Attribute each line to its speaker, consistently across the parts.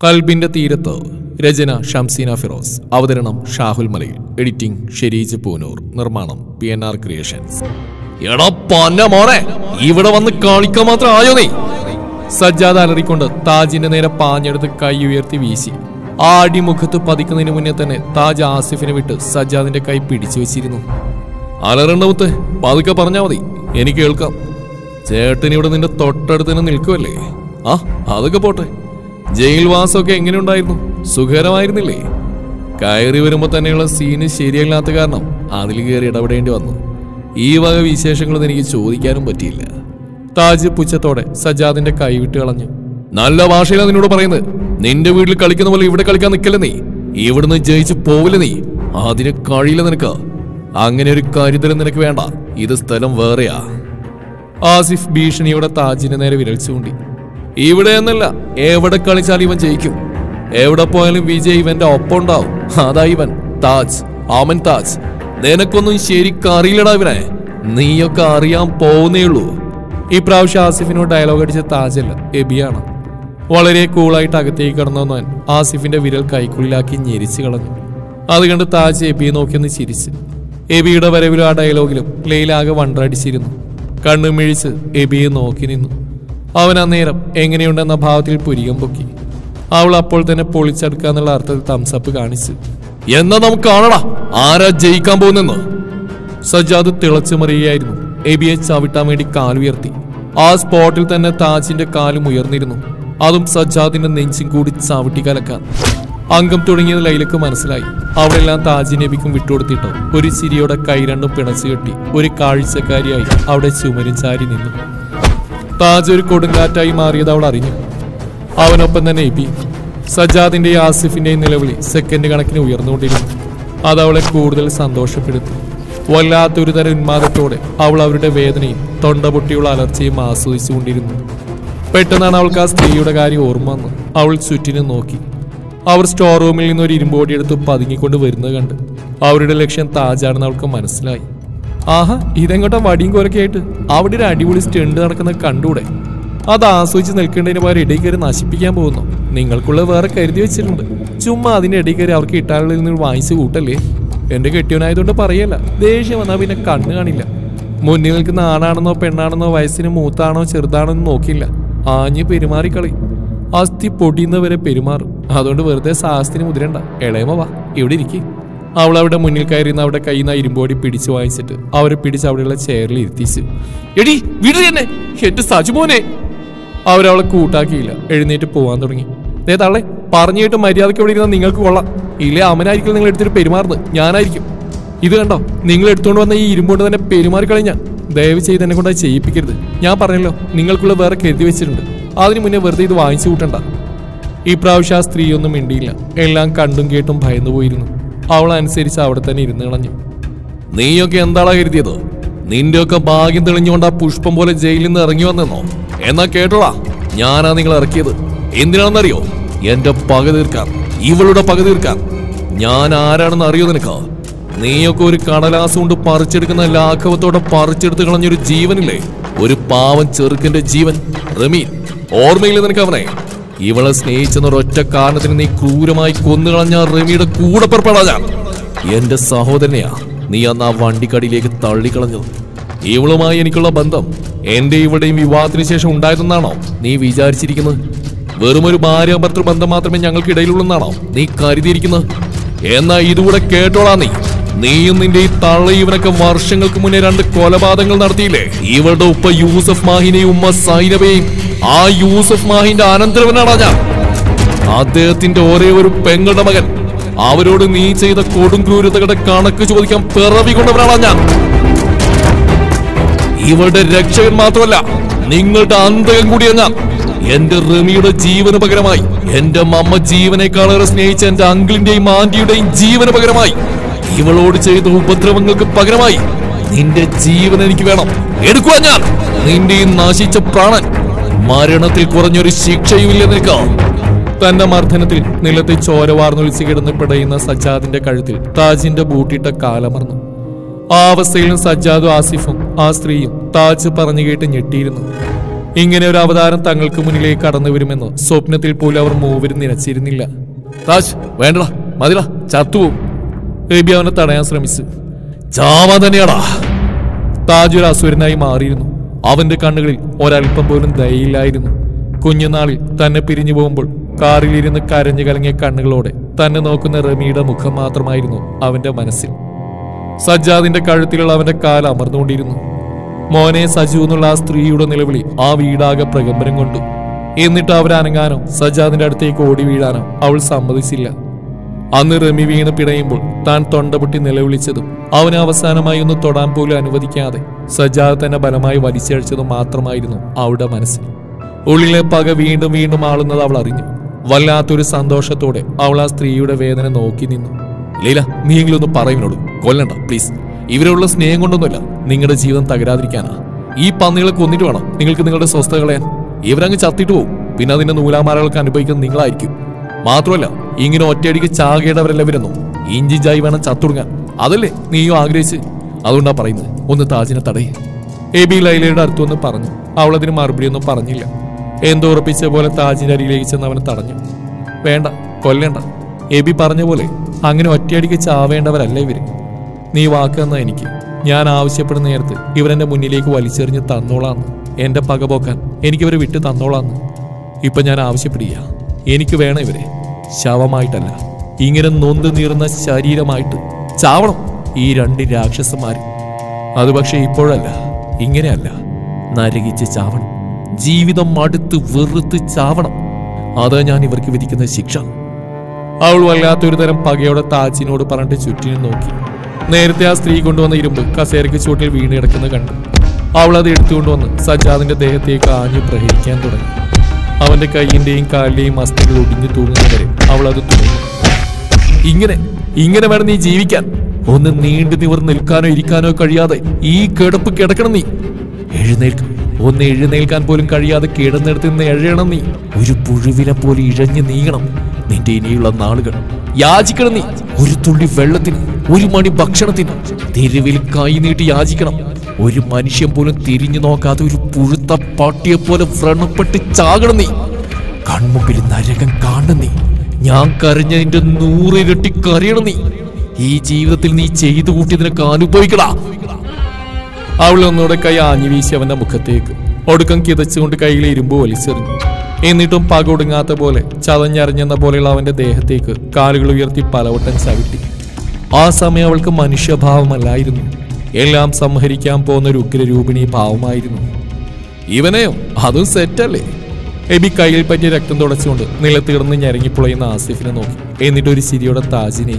Speaker 1: കൽബിന്റെ തീരത്ത്. രചന ഷംസീന ഫിറോസ്. അവതരണം ഷാഹുൽ മലയിൽ. എഡിറ്റിംഗ് ഷെരീജ് പൂനൂർ. നിർമ്മാണം PNR ക്രിയേഷൻസ്. എടാ പന്ന മോനെ, ഇവിടെ വന്ന് കളിക്കാൻ മാത്രം ആയോ നീ? സജ്ജാദ് അലറിക്കൊണ്ട് താജിന്റെ നേരെ പാഞ്ഞെടുത്ത് കൈ ഉയർത്തി വീശി. ആ അടിമുഖത്ത് പതിക്കുന്നതിന് മുന്നേ തന്നെ താജ് ആസിഫിനെ വിട്ട് സജ്ജാദിന്റെ കൈ പിടിച്ചു വെച്ചിരുന്നു. അലറണ്ടവുത്ത് പതുക്കെ പറഞ്ഞാ മതി, എനിക്ക് കേൾക്കാം. ചേട്ടൻ ഇവിടെ നിന്റെ തൊട്ടടുത്ത് തന്നെ നിൽക്കുമല്ലേ? ആ അതൊക്കെ പോട്ടെ. ജയിൽവാസമൊക്കെ എങ്ങനെയുണ്ടായിരുന്നു? സുഖകരമായിരുന്നില്ലേ? കയറി വരുമ്പോ തന്നെയുള്ള സീന് ശരിയല്ലാത്ത കാരണം അതിൽ കയറി ഇടപെടേണ്ടി വന്നു. ഈ വക വിശേഷങ്ങളൊന്നും എനിക്ക് ചോദിക്കാനും പറ്റിയില്ല. താജ് പുച്ഛത്തോടെ സജ്ജാദിന്റെ കൈ വിട്ട് കളഞ്ഞു. നല്ല ഭാഷയിലാണ് നിന്നോട് പറയുന്നത്. നിന്റെ വീട്ടിൽ കളിക്കുന്ന പോലെ ഇവിടെ കളിക്കാൻ നിൽക്കല്ലേ നീ. ഇവിടുന്ന് ജയിച്ച് പോവില്ല നീ. അതിന് കഴിയില്ല നിനക്ക്. അങ്ങനെ ഒരു കരുതലും നിനക്ക് വേണ്ട. ഇത് സ്ഥലം വേറെയാ. ആസിഫ് ഭീഷണിയോടെ താജിന്റെ നേരെ വിരൽ ചൂണ്ടി. ഇവിടെ എന്നല്ല, എവിടെ കളിച്ചാലും ഇവൻ ജയിക്കും. എവിടെ പോയാലും വിജയ് ഇവന്റെ ഒപ്പം ഉണ്ടാവും. അതാ ഇവൻ താജ്, ആമൻ താജ്. നിനക്കൊന്നും ശരിക്കറിയില്ലടാ ഇവനെ. നീയൊക്കെ അറിയാൻ പോകുന്നേയുള്ളൂ. ഈ പ്രാവശ്യം ആസിഫിനോട് ഡയലോഗ് അടിച്ച താജല്ല, എബിയാണ്. വളരെ കൂളായിട്ട് അകത്തേക്ക് കടന്നവൻ ആസിഫിന്റെ വിരൽ കൈക്കുള്ളിലാക്കി ഞെരിച്ചു കളഞ്ഞു. അത് കണ്ട് താജ് എബിയെ നോക്കിയൊന്ന് ചിരിച്ചു. എബിയുടെ വരവിലും ആ ഡയലോഗിലും ലൈലാകെ വണ്ടടിച്ചിരുന്നു. കണ്ണു മിഴിച്ച് എബിയെ നോക്കി നിന്നു. അവൻ അന്നേരം എങ്ങനെയുണ്ടെന്ന ഭാവത്തിൽ പുരികം പൊക്കി. അവൾ അപ്പോൾ തന്നെ പൊളിച്ചെടുക്കാന്നുള്ള അർത്ഥത്തിൽ തംസപ്പ് കാണിച്ചു. എന്നാ നമുക്ക് കാണടാ ആരാ ജയിക്കാൻ പോകുന്നെന്ന്. സജ്ജാദ് തിളച്ചു മറിയുകയായിരുന്നു. എബിയെ ചവിട്ടാൻ വേണ്ടി കാലുയർത്തി. ആ സ്പോട്ടിൽ തന്നെ താജിന്റെ കാലും ഉയർന്നിരുന്നു. അതും സജ്ജാദിന്റെ നെഞ്ചും കൂടി ചവിട്ടി കലക്കാൻ. അംഗം തുടങ്ങിയത് ലൈലക്ക് മനസ്സിലായി. അവളെല്ലാം താജി നബിക്കും വിട്ടുകൊടുത്തിട്ടോ ഒരു ചിരിയോടെ കൈ രണ്ടും പിണച്ചു കെട്ടി ഒരു കാഴ്ചക്കാരിയായി അവിടെ ചുമരും ചാരി നിന്നു. താജ് ഒരു കൊടുങ്കാറ്റായി മാറിയത് അവൾ അറിഞ്ഞു. അവനൊപ്പം തന്നെ എബി. സജ്ജാദിന്റെയും ആസിഫിന്റെയും നിലവിളി സെക്കൻഡ് കണക്കിന് ഉയർന്നുകൊണ്ടിരുന്നു. അതവളെ കൂടുതൽ സന്തോഷപ്പെടുത്തി. വല്ലാത്തൊരു തരം ഉന്മാദത്തോടെ അവൾ അവരുടെ വേദനയും തൊണ്ട പൊട്ടിയുള്ള അലർച്ചയും ആസ്വദിച്ചുകൊണ്ടിരുന്നു. പെട്ടെന്നാണ് അവൾക്ക് ആ സ്ത്രീയുടെ കാര്യം ഓർമ്മ വന്നു. അവൾ ചുറ്റിനും നോക്കി. അവർ സ്റ്റോർ റൂമിൽ നിന്ന് ഒരു ഇരുമ്പോടി എടുത്ത് പതുങ്ങിക്കൊണ്ട് വരുന്നത് കണ്ട് അവരുടെ ലക്ഷ്യം താജാണെന്ന് അവൾക്ക് മനസ്സിലായി. ആഹാ, ഇതെങ്ങോട്ടാ വടിയും കോരൊക്കെ ആയിട്ട്? അവിടെ ഒരു അടിപൊളി സ്റ്റണ്ട് നടക്കുന്നത് കണ്ടൂടെ? അത് ആസ്വദിച്ച് നിൽക്കേണ്ടതിന് പകരം ഇടയിൽ കയറി നശിപ്പിക്കാൻ പോകുന്നു. നിങ്ങൾക്കുള്ള വേറെ കരുതി വെച്ചിട്ടുണ്ട്. ചുമ്മാ അതിന്റെ ഇടയിൽ കയറി അവർക്ക് ഇട്ടാളുകളിൽ നിന്ന് വായിച്ച് കൂട്ടല്ലേ. എന്റെ കെട്ടിയവനായതുകൊണ്ട് പറയല്ല. ദേഷ്യം വന്നാൽ പിന്നെ കണ്ണ് കാണില്ല. മുന്നിൽ നിൽക്കുന്ന ആണാണെന്നോ പെണ്ണാണെന്നോ വയസ്സിന് മൂത്താണോ ചെറുതാണോ എന്ന് നോക്കില്ല. ആഞ്ഞ് പെരുമാറിക്കളി. അസ്ഥി പൊടിയുന്നവരെ പെരുമാറും. അതുകൊണ്ട് വെറുതെ സാഹസത്തിന് മുതിരണ്ട. ഇളയമ വാ, ഇവിടെ ഇരിക്കും. അവൾ അവിടെ മുന്നിൽ കയറിയുന്ന അവിടെ കയ്യിൽ നിന്ന് ഇരുമ്പോടി പിടിച്ചു വായിച്ചിട്ട് അവരെ പിടിച്ച് അവിടെയുള്ള ചെയറിൽ ഇരുത്തിച്ചു. എടി വീട് തന്നെ എന്റെ സജുമോനെ. അവരവളെ കൂട്ടാക്കിയില്ല. എഴുന്നേറ്റ് പോവാൻ തുടങ്ങി. ദേ തള്ളെ, പറഞ്ഞിട്ട് മര്യാദയ്ക്ക് ഇവിടെ ഇരുന്നാൽ നിങ്ങൾക്ക് കൊള്ളാം. ഇല്ലേ അമ്മനായിരിക്കും നിങ്ങൾ എടുത്തിട്ട് പെരുമാറുന്നത്, ഞാനായിരിക്കും. ഇത് കണ്ടോ, നിങ്ങൾ എടുത്തുകൊണ്ട് വന്ന ഈ ഇരുമ്പോണ്ട് തന്നെ പെരുമാറിക്കളഞ്ഞ. ദയവ് ചെയ്ത് എന്നെ കൊണ്ട് അത് ചെയ്യിപ്പിക്കരുത്. ഞാൻ പറഞ്ഞല്ലോ, നിങ്ങൾക്കുള്ള വേറെ കരുതി വെച്ചിട്ടുണ്ട്. അതിന് മുന്നേ വെറുതെ ഇത് വാങ്ങിച്ചു കൂട്ടണ്ട. ഈ പ്രാവശ്യം ആ സ്ത്രീ ഒന്നും മിണ്ടിയില്ല. എല്ലാം കണ്ടും കേട്ടും ഭയന്നു പോയിരുന്നു. അവൾ അനുസരിച്ച് അവിടെ തന്നെ ഇരുന്ന് കളഞ്ഞു. നീയൊക്കെ എന്താടാ കരുതിയത്? നിന്റെയൊക്കെ ഭാഗ്യം തെളിഞ്ഞുകൊണ്ട് ആ പുഷ്പം പോലെ ജയിലിൽ നിന്ന് ഇറങ്ങി വന്നെന്നോ? എന്നാ കേട്ടോടാ, ഞാനാ നിങ്ങൾ ഇറക്കിയത്. എന്തിനാണെന്നറിയോ? എന്റെ പക തീർക്കാൻ, ഇവളുടെ പക തീർക്കാൻ. ഞാൻ ആരാണെന്ന് അറിയോ നിനക്ക്? നീയൊക്കെ ഒരു കടലാസ് കൊണ്ട് പറിച്ചെടുക്കുന്ന ലാഘവത്തോടെ പറിച്ചെടുത്ത് കളഞ്ഞൊരു ജീവനില്ലേ? ഒരു പാവം ചെറുക്കന്റെ ജീവൻ, റമീൻ. ഓർമ്മയില്ല നിനക്ക് അവനെ? ഇവളെ സ്നേഹിച്ചെന്നൊരൊറ്റ കാരണത്തിന് നീ ക്രൂരമായി കൊന്നുകളഞ്ഞ റമിയുടെ കൂടെ പുറപ്പെടാ ഞാൻ. എന്റെ സഹോദരനെയാ നീ അന്ന് ആ വണ്ടിക്കടിയിലേക്ക് തള്ളിക്കളഞ്ഞത്. ഇവളുമായി എനിക്കുള്ള ബന്ധം എന്റെ ഇവളുടെയും വിവാഹത്തിന് ശേഷം ഉണ്ടായതെന്നാണോ നീ വിചാരിച്ചിരിക്കുന്നത്? വെറുമൊരു ഭാര്യ ഭർത്തൃ ബന്ധം മാത്രമേ ഞങ്ങൾക്കിടയിലുള്ളെന്നാണോ നീ കരുതിയിരിക്കുന്നത്? എന്നാ ഇതുകൂടെ കേട്ടോളാ നീ. നീയും നിന്റെ ഈ തള്ളി ഇവനൊക്കെ വർഷങ്ങൾക്ക് മുന്നേ 2 കൊലപാതകങ്ങൾ നടത്തിയില്ലേ? ഇവളുടെ ഉപ്പ യൂസഫ് മാഹിനെയും ഉമ്മ സൈനബയെയും. ആ യൂസഫ് മാഹിന്റെ അനന്തരവനാടാ ഞാൻ. അദ്ദേഹത്തിന്റെ ഒരേ ഒരു പെങ്ങളുടെ മകൻ. അവരോട് നീ ചെയ്ത കൊടും ക്രൂരതകളുടെ കണക്ക് ചോദിക്കാൻ പിറവി കൊണ്ടവനാടാ ഞാൻ. ഇവളുടെ രക്ഷകൻ മാത്രമല്ല, നിങ്ങളുടെ അന്തകൻ കൂടിയ ഞാൻ. എന്റെ റമിയുടെ ജീവന് പകരമായി, എന്റെ മമ്മ ജീവനേക്കാളേറെ സ്നേഹിച്ച എന്റെ അങ്കിളിന്റെയും ആന്റിയുടെയും ജീവന് പകരമായി, ഇവളോട് ചെയ്ത ഉപദ്രവങ്ങൾക്ക് പകരമായി നിന്റെ ജീവൻ എനിക്ക് വേണം. എടുക്കുക ഞാൻ നിന്റെ ഈ നശിച്ച പ്രാണൻ. മരണത്തിൽ കുറഞ്ഞൊരു ശിക്ഷയുമില്ല നിനക്ക്. തന്റെ മർദ്ദനത്തിൽ നിലത്തെ ചോര വാർന്നൊലിച്ച് കിടന്ന് പിടയുന്ന സജ്ജാദിന്റെ കഴുത്തിൽ താജിന്റെ ബൂട്ടിട്ട കാലമർന്നു. ആ അവസ്ഥയിലും സജ്ജാദും ആസിഫും ആ സ്ത്രീയും താജ് പറഞ്ഞു കേട്ട് ഞെട്ടിയിരുന്നു. ഇങ്ങനെ ഒരു അവതാരം തങ്ങൾക്ക് മുന്നിലേക്ക് കടന്നു വരുമെന്ന് സ്വപ്നത്തിൽ പോലും അവർ മൂവരും നിനച്ചിരുന്നില്ല. താജ് വേണ്ടടാ, മതിടാ, ചത്തുപോകും. എബി അവനെ തടയാൻ ശ്രമിച്ചു. ചാവാൻ തന്നെയാടാ. താജ് ഒരു അസുരനായി മാറിയിരുന്നു. അവന്റെ കണ്ണുകളിൽ ഒരൽപ്പം പോലും ദയയില്ലായിരുന്നു. കുഞ്ഞുനാളിൽ തന്നെ പിരിഞ്ഞു പോകുമ്പോൾ കാറിലിരുന്ന് കരഞ്ഞു കലങ്ങിയ കണ്ണുകളോടെ തന്നെ നോക്കുന്ന റമിയുടെ മുഖം മാത്രമായിരുന്നു അവന്റെ മനസ്സിൽ. സജ്ജാദിന്റെ കഴുത്തിലുള്ള അവന്റെ കാൽ അമർന്നുകൊണ്ടിരുന്നു. മോനെ സജു എന്നുള്ള ആ സ്ത്രീയുടെ നിലവിളി ആ വീടാകെ പ്രകമ്പനം കൊണ്ടു. എന്നിട്ട് അവരനങ്ങാനോ സജ്ജാദിന്റെ അടുത്തേക്ക് ഓടി വീഴാനോ അവൾ സമ്മതിച്ചില്ല. അന്ന് റമി വീണ് പിടയുമ്പോൾ താൻ തൊണ്ടപൊട്ടി നിലവിളിച്ചതും അവനെ അവസാനമായി ഒന്ന് തൊടാൻ പോലും അനുവദിക്കാതെ സജ്ജാദ് തന്നെ ബലമായി വലിച്ചഴിച്ചതും മാത്രമായിരുന്നു അവളുടെ മനസ്സിൽ. ഉള്ളിലെ പക വീണ്ടും വീണ്ടും ആളുന്നത് അവൾ അറിഞ്ഞു. വല്ലാത്തൊരു സന്തോഷത്തോടെ അവൾ ആ സ്ത്രീയുടെ വേദന നോക്കി നിന്നു. ലീല, നീയെങ്കിലൊന്ന് പറയുന്നോളൂ, കൊല്ലണ്ട പ്ലീസ്. ഇവരുള്ള സ്നേഹം കൊണ്ടൊന്നുമല്ല, നിങ്ങളുടെ ജീവിതം തകരാതിരിക്കാനാ. ഈ പന്നികളെ കൊന്നിട്ട് വേണം നിങ്ങൾക്ക് നിങ്ങളുടെ സ്വസ്ഥത കളയാൻ. ഇവരങ്ങ് ചത്തിട്ട് പോകും, പിന്നെ അതിന്റെ നൂലാമാലകൾക്ക് അനുഭവിക്കുന്നത് നിങ്ങളായിരിക്കും. മാത്രമല്ല, ഇങ്ങനെ ഒറ്റയടിക്ക് ചാകേടവരല്ല വരുന്നു. ഇഞ്ചിഞ്ചായി വേണം ചത്തുടുങ്ങാൻ. അതല്ലേ നീയും ആഗ്രഹിച്ച്? അതുകൊണ്ടാ പറയുന്നത്, ഒന്ന് താജിനെ തടയേ. എബി ലൈലയുടെ അടുത്തൊന്ന് പറഞ്ഞു. അവളതിന് മറുപടിയൊന്നും പറഞ്ഞില്ല. എന്തോ ഉറപ്പിച്ച പോലെ താജിന്റെ അരിയിലേക്ക് ചെന്ന് അവനെ തടഞ്ഞു. വേണ്ട, കൊല്ലേണ്ട. എബി പറഞ്ഞ പോലെ അങ്ങനെ ഒറ്റയടിക്ക് ചാവേണ്ടവരല്ല ഇവര്. നീ വാക്ക് തന്ന എനിക്ക്, ഞാൻ ആവശ്യപ്പെടുന്ന നേരത്ത് ഇവരെന്റെ മുന്നിലേക്ക് വലിച്ചെറിഞ്ഞ് തന്നോളാന്ന്. എന്റെ പക പോക്കാൻ എനിക്കിവരെ വിട്ട് തന്നോളാന്ന്. ഇപ്പൊ ഞാൻ ആവശ്യപ്പെടുക, എനിക്ക് വേണം ഇവരെ. ശവമായിട്ടല്ല, ഇങ്ങനെ നൊന്ത് നീറുന്ന ശരീരമായിട്ട് ചാവണം ഈ രണ്ട് രാക്ഷസന്മാരും. അത് പക്ഷെ ഇപ്പോഴല്ല, ഇങ്ങനെയല്ല. നരകിച്ച് ചാവണം, ജീവിതം മടുത്ത് വെറുത്ത് ചാവണം. അതാ ഞാൻ ഇവർക്ക് വിധിക്കുന്ന ശിക്ഷ. അവൾ വല്ലാത്തൊരു തരം പകയോടെ താജിനോട് പറഞ്ഞിട്ട് ചുറ്റിനും നോക്കി. നേരത്തെ ആ സ്ത്രീ കൊണ്ടുവന്ന ഇരുമ്പ് കസേരയ്ക്ക് ചുവട്ടിൽ വീണ് കിടക്കുന്നത് കണ്ടു. അവൾ അത് എടുത്തുകൊണ്ടുവന്ന് സജ്ജാദിന്റെ ദേഹത്തേക്ക് ആഞ്ഞു പ്രഹരിക്കാൻ തുടങ്ങി. അവന്റെ കൈയിന്റെയും കാലിന്റെയും അസ്ഥികൾ ഒടിഞ്ഞു തൂങ്ങുന്നവരെ അവൾ അത് തുടങ്ങി. ഇങ്ങനെ വേണം നീ ജീവിക്കാൻ. ഒന്ന് നീണ്ടു നിവർന്ന് നിൽക്കാനോ ഇരിക്കാനോ കഴിയാതെ ഈ കിടപ്പ് കിടക്കണം നീ. ഒന്ന് എഴുന്നേൽക്കാൻ പോലും കഴിയാതെ കിടന്നെടുത്ത് നിന്ന് എഴയണം നീ. ഒരു പുഴുവിനെ പോലെ ഇഴഞ്ഞു നീങ്ങണം. നിന്റെ ഇനിയുള്ള നാളുകൾ യാചിക്കണം നീ. ഒരു തുള്ളി വെള്ളത്തിന്, ഒരു മണി ഭക്ഷണത്തിന് തെരുവിൽ കൈ നീട്ടി യാചിക്കണം. ഒരു മനുഷ്യൻ പോലും തിരിഞ്ഞു നോക്കാതെ ഒരു പുഴുത്ത പട്ടിയെ പോലെ വ്രണപ്പെട്ട് ചാകണം നീ. കൺമുമ്പിൽ നരകം കാണണം നീ. ഞാൻ കരഞ്ഞതിന്റെ 100 ഇരട്ടി കരയണം നീ. ഈ ജീവിതത്തിൽ നീ ചെയ്തു കൂട്ടിയതിനൊക്കെ അനുഭവിക്കടാ. അവൾ ഒന്നുകൂടെ കൈ ആഞ്ഞു വീശി അവന്റെ മുഖത്തേക്ക്. ഒടുക്കം കിതച്ചുകൊണ്ട് കൈയിലെ ഇരുമ്പ് വലിച്ചെറിഞ്ഞു. എന്നിട്ടും പകൊടുങ്ങാത്ത പോലെ ചതഞ്ഞറിഞ്ഞെന്ന പോലെയുള്ള അവന്റെ ദേഹത്തേക്ക് കാലുകൾ ഉയർത്തി പലവട്ടം ചവിട്ടി. ആ സമയം അവൾക്ക് മനുഷ്യഭാവമല്ലായിരുന്നു, എല്ലാം സംഹരിക്കാൻ പോകുന്ന ഒരു ഉഗ്രരൂപിണി ഭാവമായിരുന്നു. ഇവനെയോ അതും സെറ്റല്ലേ? എബി കയ്യിൽ പറ്റിയ രക്തം തുടച്ചുകൊണ്ട് നിലത്ത് കിടന്ന് ഞരങ്ങിപ്പുളയുന്ന ആസിഫിനെ നോക്കി. എന്നിട്ടൊരു ചിരിയോടെ താജിനെ,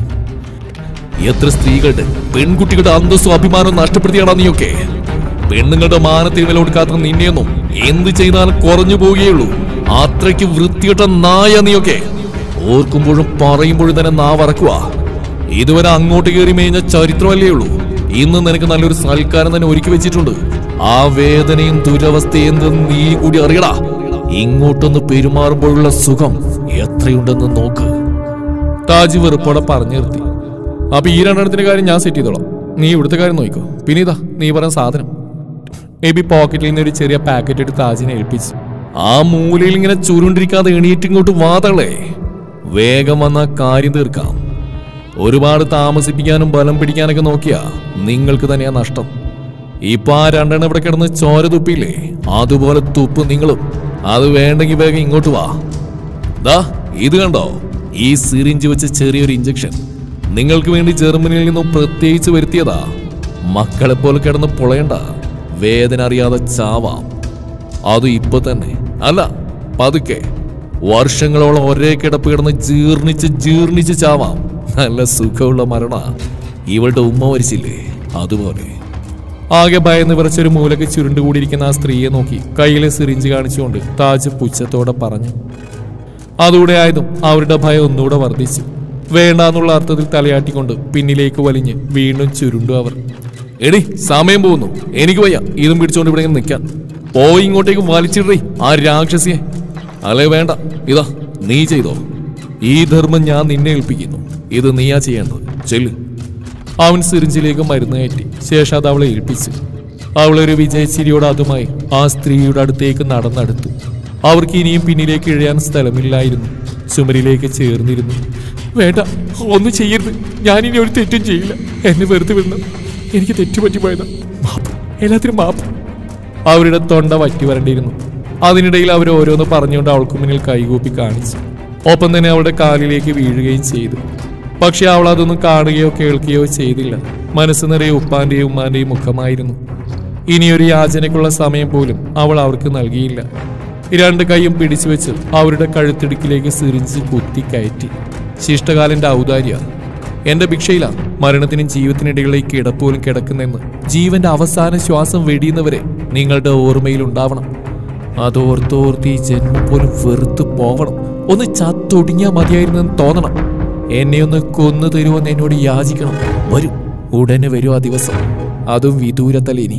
Speaker 1: എത്ര സ്ത്രീകളുടെ പെൺകുട്ടികളുടെ അന്തസ്സും അഭിമാനവും നഷ്ടപ്പെടുത്തിയാടാ നീയൊക്കെ. പെണ്ണുങ്ങളുടെ മാനത്തിന് വില കൊടുക്കാത്ത നിന്നെയൊന്നും എന്ത് ചെയ്താലും കുറഞ്ഞു പോവുകയുള്ളൂ. അത്രയ്ക്ക് വൃത്തികെട്ട നായ നീയൊക്കെ. ഓർക്കുമ്പോഴും പറയുമ്പോഴും തന്നെ നാവറക്കുക. ഇതുവരെ അങ്ങോട്ട് കയറി മേഞ്ഞ ചരിത്രമല്ലേ ഉള്ളൂ. ഇന്ന് നിനക്ക് നല്ലൊരു സൽക്കാരം തന്നെ ഒരുക്കി വെച്ചിട്ടുണ്ട്. ആ വേദനയും ദുരവസ്ഥയും എന്തെന്ന് നീ കൂടി അറിയടാ. ഇങ്ങോട്ടൊന്ന് പെരുമാറുമ്പോഴുള്ള സുഖം എത്രയുണ്ടെന്ന് നോക്ക്. താജ് വെറുപ്പോടെ പറഞ്ഞു നിർത്തി. അപ്പൊ ഈ രണ്ടെണ്ണത്തിന്റെ കാര്യം ഞാൻ സെറ്റ് ചെയ്തോളാം, നീ ഇവിടുത്തെ കാര്യം നോക്കിക്കോ. പിന്നെ ഇതാ നീ പറഞ്ഞ സാധനം. എബി പോക്കറ്റിൽ നിന്ന് ഒരു ചെറിയ പാക്കറ്റ് എടുത്ത് താജിനെ ഏൽപ്പിച്ചു. ആ മൂലയിൽ ഇങ്ങനെ ചുരുണ്ടിരിക്കാതെ എണീറ്റിങ്ങോട്ട് വാതകളെ. വേഗം വന്ന കാര്യം തീർക്കാം. ഒരുപാട് താമസിപ്പിക്കാനും ബലം പിടിക്കാനൊക്കെ നോക്കിയാ നിങ്ങൾക്ക് തന്നെയാ നഷ്ടം. ഇപ്പൊ ആ രണ്ടെണ്ണം ഇവിടെ കിടന്ന് ചോര തുപ്പിയില്ലേ, അതുപോലെ തുപ്പ് നിങ്ങളും. അത് വേണ്ടെങ്കിൽ വേഗം ഇങ്ങോട്ട് വാ. ദാ ഇത് കണ്ടോ, ഈ സിറിഞ്ച് വെച്ച് ചെറിയൊരു ഇഞ്ചക്ഷൻ നിങ്ങൾക്ക് വേണ്ടി ജർമ്മനിയിൽ നിന്നും പ്രത്യേകിച്ച് വരുത്തിയതാ. മക്കളെ പോലെ കിടന്ന് പൊളയണ്ട, വേദന അറിയാതെ ചാവാം. അത് ഇപ്പൊ തന്നെ അല്ല, പതുക്കെ. വർഷങ്ങളോളം ഒരേ കിടപ്പ് കിടന്ന് ജീർണിച്ച് ചാവാം. നല്ല സുഖമുള്ള മരണ. ഇവളുടെ ഉമ്മ മരിച്ചില്ലേ, അതുപോലെ. ആകെ ഭയന്ന് വിറച്ചൊരു മൂലക്ക് ചുരുണ്ടുകൂടിയിരിക്കുന്ന ആ സ്ത്രീയെ നോക്കി കയ്യിലെ സിറിഞ്ച് കാണിച്ചുകൊണ്ട് താജ് പുച്ഛത്തോടെ പറഞ്ഞു. അതുകൂടെ ആയതും അവരുടെ ഭയം ഒന്നുകൂടെ വർദ്ധിച്ചു. വേണ്ടാന്നുള്ള അർത്ഥത്തിൽ തലയാട്ടിക്കൊണ്ട് പിന്നിലേക്ക് വലിഞ്ഞ് വീണ്ടും ചുരുണ്ടു അവർ. എടി സമയം പോകുന്നു, എനിക്ക് വയ്യ ഇതും പിടിച്ചോണ്ട് ഇവിടെ നിൽക്കാൻ. പോയി ഇങ്ങോട്ടേക്ക് വലിച്ചിടേ ആ രാക്ഷസിയെ. അല്ലേ വേണ്ട, ഇതാ നീ ചെയ്തോ. ഈ ധർമ്മം ഞാൻ നിന്നെ ഏൽപ്പിക്കുന്നു. ഇത് നീയാ ചെയ്യേണ്ടത്. ചെല്ല്. അവൻ സിറിഞ്ചിലേക്ക് മരുന്ന് കയറ്റി ശേഷം അത് അവളെ ഏൽപ്പിച്ചു. അവളൊരു വിജയച്ചിരിയോട് അതുമായി ആ സ്ത്രീയുടെ അടുത്തേക്ക് നടന്നെടുത്തു. അവർക്ക് ഇനിയും പിന്നിലേക്ക് ഇഴയാൻ സ്ഥലമില്ലായിരുന്നു. ചുമരിലേക്ക് ചേർന്നിരുന്നു. വേണ്ട, ഒന്നും ചെയ്യരുത്. ഞാനിനി ഒരു തെറ്റും ചെയ്യില്ല. എന്നെ വെറുതെ വിടണം. എനിക്ക് തെറ്റുപറ്റി പോയതാ. മാപ്പ്, എല്ലാത്തിനും മാപ്പ്. അവരുടെ തൊണ്ട വറ്റി വരണ്ടിയിരുന്നു. അതിനിടയിൽ അവർ ഓരോന്ന് പറഞ്ഞുകൊണ്ട് അവൾക്ക് മുന്നിൽ കൈകൂപ്പി കാണിച്ചു. ഒപ്പം തന്നെ അവളുടെ കാലിലേക്ക് വീഴുകയും ചെയ്തു. പക്ഷെ അവൾ അതൊന്നും കാണുകയോ കേൾക്കുകയോ ചെയ്തില്ല. മനസ്സ് നിറയെ ഉപ്പാന്റെയും ഉമ്മാന്റെയും മുഖമായിരുന്നു. ഇനിയൊരു യാചനയ്ക്കുള്ള സമയം പോലും അവൾ അവർക്ക് നൽകിയില്ല. രണ്ട് കൈയും പിടിച്ചു വെച്ച് അവരുടെ കഴുത്തിടുക്കിലേക്ക് സിറിഞ്ച് കുത്തി കയറ്റി. ശിഷ്ടകാലന്റെ ഔദാര്യ. എന്റെ ഭിക്ഷയില മരണത്തിനും ജീവത്തിനിടയിലുള്ള ഈ കിടപ്പോലും കിടക്കുന്നെന്ന് ജീവന്റെ അവസാന ശ്വാസം വെടിയുന്നവരെ നിങ്ങളുടെ ഓർമ്മയിൽ ഉണ്ടാവണം. അതോർത്തോർത്ത് ഈ ജന്മം പോലും വെറുത്തു പോവണം. ഒന്ന് ചത്തൊടിഞ്ഞാൽ മതിയായിരുന്നെന്ന് തോന്നണം. എന്നെ ഒന്ന് കൊന്നു തരുമെന്ന് എന്നോട് യാചിക്കണം. വരൂ, ഉടനെ വരൂ ആ ദിവസം. അതും വിദൂരത്തല്ല ഇനി.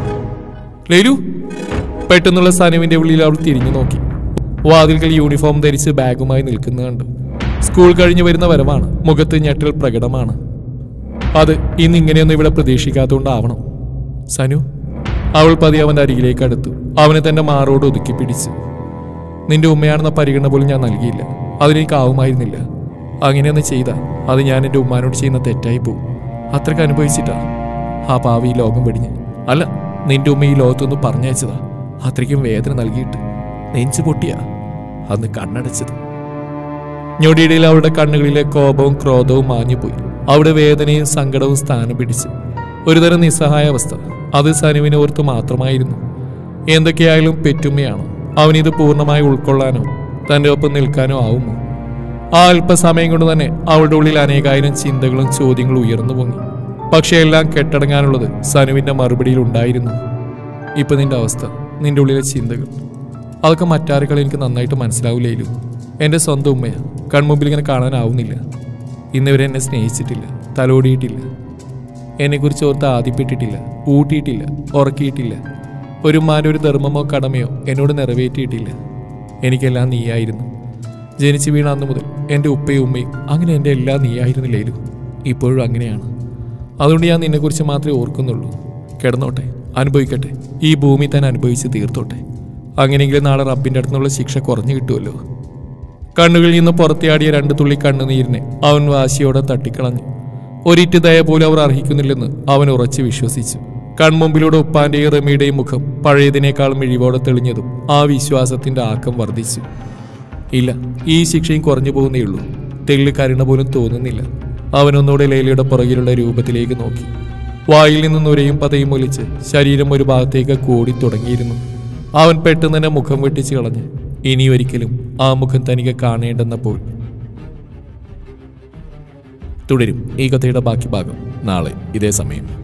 Speaker 1: ലേലു. പെട്ടെന്നുള്ള സനുവിന്റെ ഉള്ളിൽ അവൾ തിരിഞ്ഞു നോക്കി. വാതിൽക്കൽ യൂണിഫോം ധരിച്ച് ബാഗുമായി നിൽക്കുന്ന കണ്ടു. സ്കൂൾ കഴിഞ്ഞു വരുന്ന വരവാണ്. മുഖത്ത് ഞെട്ടൽ പ്രകടമാണ്. അത് ഇന്നിങ്ങനെയൊന്നും ഇവിടെ പ്രതീക്ഷിക്കാത്തതുകൊണ്ടാവണം. സനു. അവൾ പതി അവന്റെ അരികിലേക്ക് അടുത്തു. അവനെ തന്റെ മാറോട് ഒതുക്കി പിടിച്ചു. നിന്റെ ഉമ്മയാണെന്ന പരിഗണന പോലും ഞാൻ നൽകിയില്ല. അതിനെനിക്കാവുമായിരുന്നില്ല. അങ്ങനെയൊന്ന് ചെയ്താ അത് ഞാൻ എൻ്റെ ഉമ്മാനോട് ചെയ്യുന്ന തെറ്റായി പോകും. അത്രയ്ക്ക് അനുഭവിച്ചിട്ടാ ആ പാവി ഈ ലോകം വെടിഞ്ഞ്. അല്ല, നിന്റെ ഉമ്മ ഈ ലോകത്തൊന്ന് പറഞ്ഞയച്ചതാ. അത്രയ്ക്കും വേദന നൽകിയിട്ട് നെഞ്ചു പൊട്ടിയാ അന്ന് കണ്ണടച്ചത്. ഞൊടിയിടയിൽ അവളുടെ കണ്ണുകളിലെ കോപവും ക്രോധവും മാഞ്ഞുപോയി. അവിടെ വേദനയും സങ്കടവും സ്ഥാനം പിടിച്ചു. ഒരുതരം നിസ്സഹായ അവസ്ഥ. അത് സനുവിനെ ഓർത്ത് മാത്രമായിരുന്നു. എന്തൊക്കെയായാലും പെറ്റുമ്മയാണോ? അവനിത് പൂർണ്ണമായി ഉൾക്കൊള്ളാനോ തൻ്റെ ഒപ്പം നിൽക്കാനോ ആവുമോ? ആ അല്പസമയം കൊണ്ട് തന്നെ അവളുടെ ഉള്ളിൽ അനേകായിരം ചിന്തകളും ചോദ്യങ്ങളും ഉയർന്നു പൊങ്ങി. പക്ഷെ എല്ലാം കെട്ടടങ്ങാനുള്ളത് സനുവിന്റെ മറുപടിയിൽ ഉണ്ടായിരുന്നു. ഇപ്പൊ നിന്റെ അവസ്ഥ, നിന്റെ ഉള്ളിലെ ചിന്തകൾ, അതൊക്കെ മറ്റാരെക്കാൾ എനിക്ക് നന്നായിട്ട് മനസ്സിലാവില്ലേലും. എൻ്റെ സ്വന്തം ഉമ്മയാ കൺമുമ്പിൽ ഇങ്ങനെ കാണാനാവുന്നില്ല. ഇന്നിവരെ എന്നെ സ്നേഹിച്ചിട്ടില്ല, തലോടിയിട്ടില്ല, എന്നെക്കുറിച്ച് ഓർത്ത് ആദ്യപ്പെട്ടിട്ടില്ല, ഊട്ടിയിട്ടില്ല, ഉറക്കിയിട്ടില്ല. ഒരു ഉമ്മാൻ്റെ ഒരു ധർമ്മമോ കടമയോ എന്നോട് നിറവേറ്റിയിട്ടില്ല. എനിക്കെല്ലാം നീയായിരുന്നു. ജനിച്ചു വീണ അന്ന് മുതൽ എൻ്റെ ഉപ്പയും ഉമ്മയും അങ്ങനെ എൻ്റെ എല്ലാം നീയായിരുന്നില്ലേലും. ഇപ്പോഴും അങ്ങനെയാണ്. അതുകൊണ്ട് ഞാൻ നിന്നെക്കുറിച്ച് മാത്രമേ ഓർക്കുന്നുള്ളൂ. കിടന്നോട്ടെ, അനുഭവിക്കട്ടെ, ഈ ഭൂമി തന്നെ അനുഭവിച്ച് തീർത്തോട്ടെ. അങ്ങനെയെങ്കിലും നാളെ റബ്ബിൻ്റെ അടുത്തുനിന്നുള്ള ശിക്ഷ കുറഞ്ഞു കിട്ടുമല്ലോ. കണ്ണുകളിൽ നിന്ന് പുറത്തിയാടിയ 2 തുള്ളി കണ്ണുനീരിനെ അവൻ വാശിയോടെ തട്ടിക്കളഞ്ഞു. ഒരിറ്റ് ദയ പോലും അവർ അർഹിക്കുന്നില്ലെന്ന് അവൻ ഉറച്ചു വിശ്വസിച്ചു. കൺമുമ്പിലൂടെ ഉപ്പാന്റെയും റമിയുടെയും മുഖം പഴയതിനേക്കാൾ മിഴിവോടെ തെളിഞ്ഞതും ആ വിശ്വാസത്തിന്റെ ആക്കം വർദ്ധിച്ചു. ഇല്ല, ഈ ശിക്ഷയും കുറഞ്ഞു പോകുന്നേയുള്ളൂ. തെല്ല് കരുണ പോലും തോന്നുന്നില്ല. അവനൊന്നുകൂടെ ലൈലയുടെ പുറകിലുള്ള രൂപത്തിലേക്ക് നോക്കി. വായിൽ നിന്ന് നുരയും പതയും ഒലിച്ച് ശരീരം ഒരു ഭാഗത്തേക്ക് കൂടി തുടങ്ങിയിരുന്നു. അവൻ പെട്ടെന്ന് തന്നെ മുഖം വെട്ടിച്ച് കളഞ്ഞ് ഇനിയൊരിക്കലും ആ മുഖം തനിക്ക് കാണേണ്ടെന്നപ്പോൾ. തുടരും ഈ കഥയുടെ ബാക്കി ഭാഗം നാളെ ഇതേ സമയം.